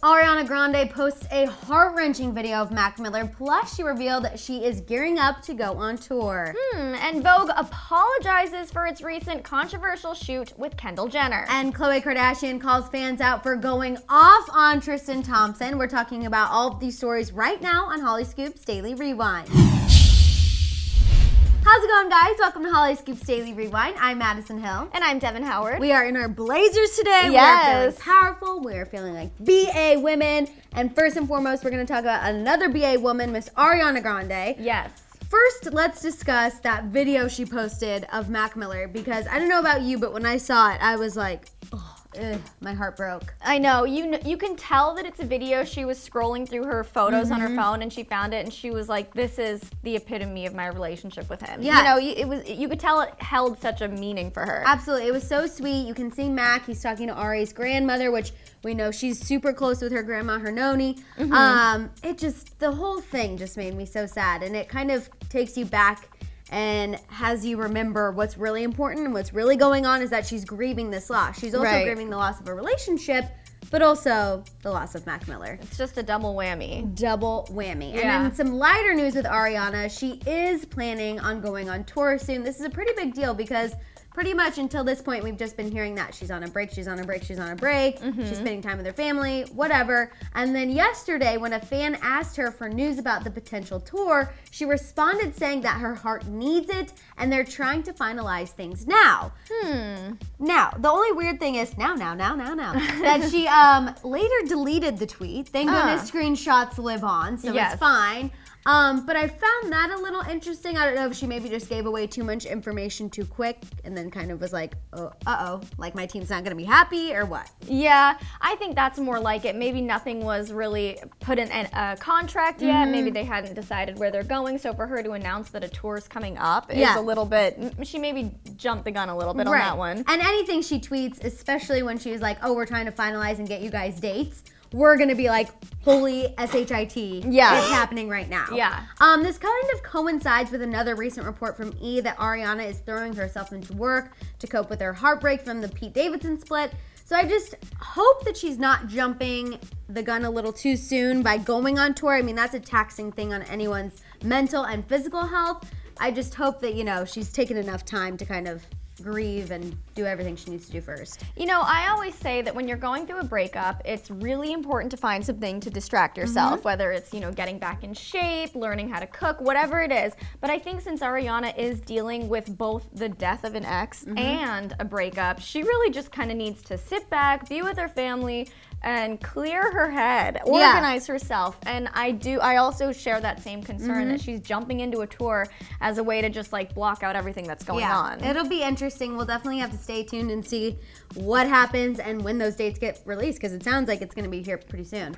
Ariana Grande posts a heart-wrenching video of Mac Miller, plus she revealed that she is gearing up to go on tour. And Vogue apologizes for its recent controversial shoot with Kendall Jenner. And Khloe Kardashian calls fans out for going off on Tristan Thompson. We're talking about all of these stories right now on Hollyscoop's Daily Rewind. How's it going, guys? Welcome to Hollyscoop's Daily Rewind. I'm Madison Hill. And I'm Devin Howard. We are in our blazers today. Yes. We are feeling powerful. We are feeling like BA women. And first and foremost, we're going to talk about another BA woman, Miss Ariana Grande. Yes. First, let's discuss that video she posted of Mac Miller, because I don't know about you, but when I saw it, I was like, oh. Ugh, my heart broke. I know. You can tell that it's a video. She was scrolling through her photos on her phone and she found it and she was like, this is the epitome of my relationship with him. Yeah. You know, you could tell it held such a meaning for her. Absolutely. It was so sweet. You can see Mac. He's talking to Ari's grandmother, which we know she's super close with her grandma, her noni. The whole thing just made me so sad, and it kind of takes you back and has you remember what's really important and what's really going on is that she's grieving this loss. She's also grieving the loss of a relationship, but also the loss of Mac Miller. It's just a double whammy. Double whammy. Yeah. And then some lighter news with Ariana. She is planning on going on tour soon. This is a pretty big deal because pretty much until this point, we've just been hearing that she's on a break, she's on a break, she's on a break, she's spending time with her family, whatever. And then yesterday, when a fan asked her for news about the potential tour, she responded saying that her heart needs it and they're trying to finalize things now. Now, the only weird thing is, that she later deleted the tweet. Thank goodness screenshots live on, so it's fine. But I found that a little interesting. I don't know if she maybe just gave away too much information too quick and then kind of was like, oh, like my team's not gonna be happy or what? Yeah, I think that's more like it. Maybe nothing was really put in a contract yet. Maybe they hadn't decided where they're going. So for her to announce that a tour's coming up is a little bit, she maybe jumped the gun a little bit on that one. And anything she tweets, especially when she was like, oh, we're trying to finalize and get you guys dates, we're gonna be like, holy SHIT, it's happening right now. Yeah. This kind of coincides with another recent report from E! That Ariana is throwing herself into work to cope with her heartbreak from the Pete Davidson split. So I just hope that she's not jumping the gun a little too soon by going on tour. I mean, that's a taxing thing on anyone's mental and physical health. I just hope that, you know, she's taken enough time to kind of grieve and do everything she needs to do first. You know, I always say that when you're going through a breakup, it's really important to find something to distract yourself, whether it's, you know, getting back in shape, learning how to cook, whatever it is. But I think since Ariana is dealing with both the death of an ex and a breakup, she really just kind of needs to sit back, be with her family, and clear her head, organize herself. And I also share that same concern that she's jumping into a tour as a way to just like block out everything that's going on. It'll be interesting. We'll definitely have to stay tuned and see what happens and when those dates get released, because it sounds like it's going to be here pretty soon.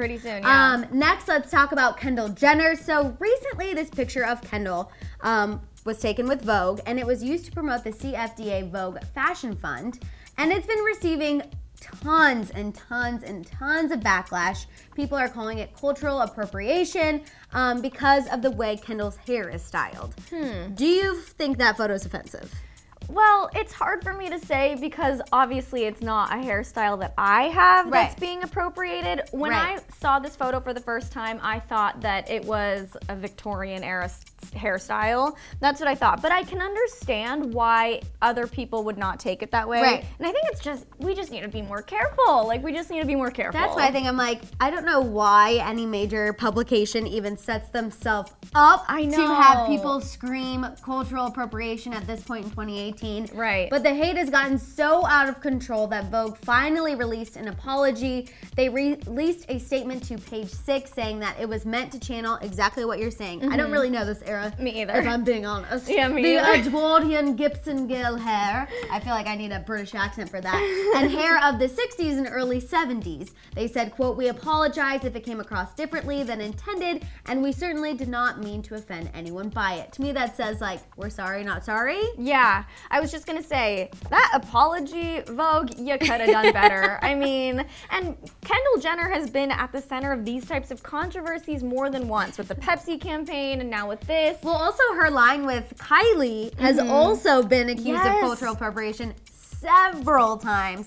Next, let's talk about Kendall Jenner. So recently, this picture of Kendall was taken with Vogue, and it was used to promote the CFDA Vogue Fashion Fund, and it's been receiving tons and tons and tons of backlash. People are calling it cultural appropriation because of the way Kendall's hair is styled. Do you think that photo is offensive? Well, it's hard for me to say because obviously it's not a hairstyle that I have that's being appropriated. When I saw this photo for the first time, I thought that it was a Victorian era hairstyle. That's what I thought. But I can understand why other people would not take it that way. And I think it's just, we just need to be more careful. Like, we just need to be more careful. That's why I think I'm like, I don't know why any major publication even sets themselves up to have people scream cultural appropriation at this point in 2018. But the hate has gotten so out of control that Vogue finally released an apology. They released a statement to Page 6 saying that it was meant to channel exactly what you're saying. I don't really know this era. Me either. If I'm being honest. Yeah, me the either. Edwardian Gibson Gill hair. I feel like I need a British accent for that. And hair of the 60s and early 70s. They said, quote, "We apologize if it came across differently than intended, and we certainly did not mean to offend anyone by it." To me, that says, like, we're sorry, not sorry. Yeah, I was just gonna say, that apology, Vogue, you could have done better. I mean, and Kendall Jenner has been at the center of these types of controversies more than once, with the Pepsi campaign and now with this. Well, also her line with Kylie has also been accused of cultural appropriation several times.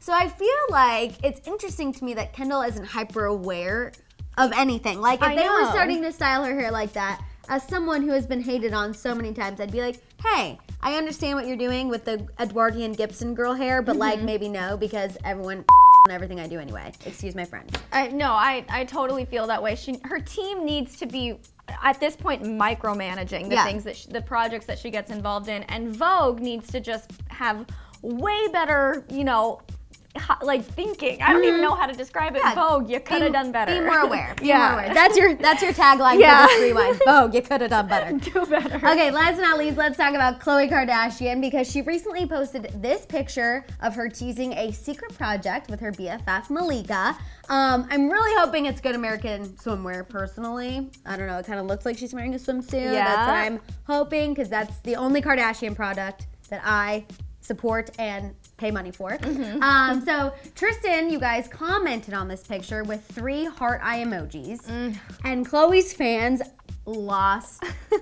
So I feel like it's interesting to me that Kendall isn't hyper aware of anything. Like if they were starting to style her hair like that, as someone who has been hated on so many times, I'd be like, hey, I understand what you're doing with the Edwardian Gibson girl hair, but like maybe no, because everyone on everything I do anyway. Excuse my French. No, I totally feel that way. Her team needs to be, at this point, micromanaging the things that the projects that she gets involved in, and Vogue needs to just have way better, you know, like thinking. I don't even know how to describe it. Vogue, you could have done better. Be more aware. Be more aware. That's your tagline for this rewind. Vogue, you could have done better. Do better. Okay, last but not least, let's talk about Khloe Kardashian, because she recently posted this picture of her teasing a secret project with her BFF Malika. I'm really hoping it's good American swimwear, personally. I don't know, it kind of looks like she's wearing a swimsuit. That's what I'm hoping, because that's the only Kardashian product that I support and pay money for. So Tristan, you guys, commented on this picture with 3 heart eye emojis, and Khloe's fans lost it.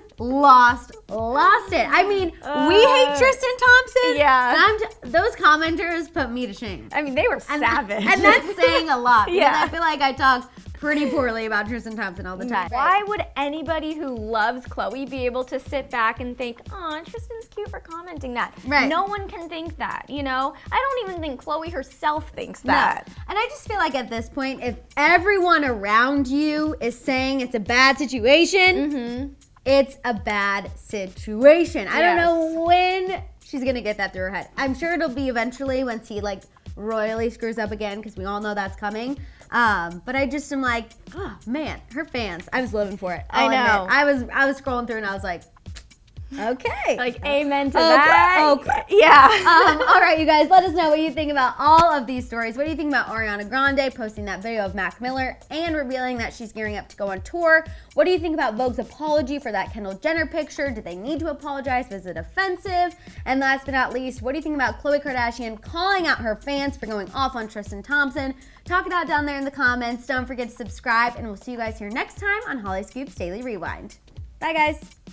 I mean, we hate Tristan Thompson. Yeah. Those commenters put me to shame. I mean, they were savage. And that's saying a lot, because I feel like I talk pretty poorly about Tristan Thompson all the time. Why would anybody who loves Khloe be able to sit back and think, oh, Tristan's cute for commenting that? Right. No one can think that, you know? I don't even think Khloe herself thinks that. No. And I just feel like at this point, if everyone around you is saying it's a bad situation, it's a bad situation. I don't know when she's gonna get that through her head. I'm sure it'll be eventually once he like royally screws up again, because we all know that's coming. But I just am like, oh man, her fans. I was living for it. I know. I was scrolling through and I was like, okay. Like, amen to that. Okay. Yeah. All right, you guys, let us know what you think about all of these stories. What do you think about Ariana Grande posting that video of Mac Miller and revealing that she's gearing up to go on tour? What do you think about Vogue's apology for that Kendall Jenner picture? Did they need to apologize? Was it offensive? And last but not least, what do you think about Khloe Kardashian calling out her fans for going off on Tristan Thompson? Talk it out down there in the comments. Don't forget to subscribe, and we'll see you guys here next time on Hollyscoop's Daily Rewind. Bye, guys.